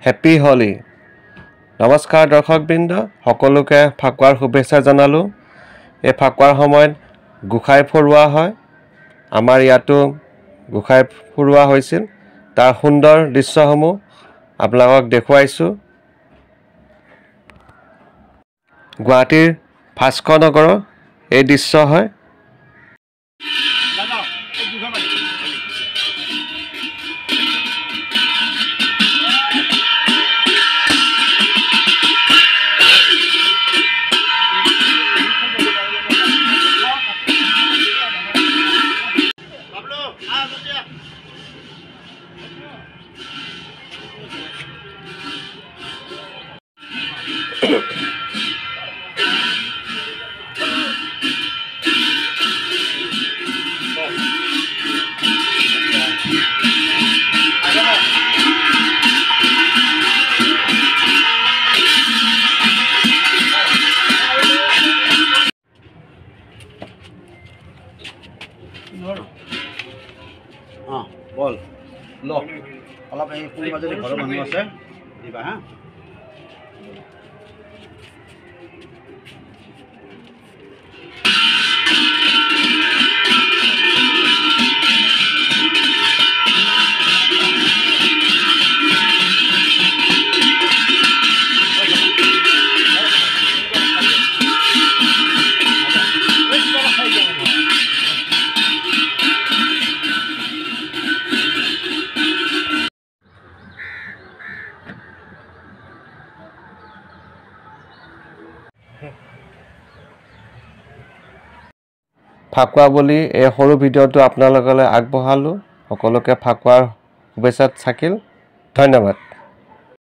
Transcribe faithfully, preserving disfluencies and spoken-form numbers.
Happy হলি। নমস্কাৰ দৰ্শকবৃন্দ, সকলোকে ফাকুৱাৰ শুভেচ্ছা জনালোঁ। এই ফাকুৱাৰ সময়ত গোসাঁই ফুৰোৱা হয়। আমাৰ ইয়াতো গোসাঁই ফুৰোৱা হৈছিল। তাৰ সুন্দৰ দৃশ্যসমূহ আপোনালোকক দেখুৱাইছোঁ। গুৱাহাটীৰ ভাস্কৰ নগৰৰ এই দৃশ্য হয়। हाँ बोल लो अलग এই ফুল মাজে ঘৰৰ মানুহ আছে দিবা হা ফাকুৱা বুলি এই সৰু ভিডিঅ'টো আপোনালোকলৈ আগবঢ়ালোঁ। সকলোকে ফাকুৱাৰ শুভেচ্ছা থাকিল। ধন্যবাদ।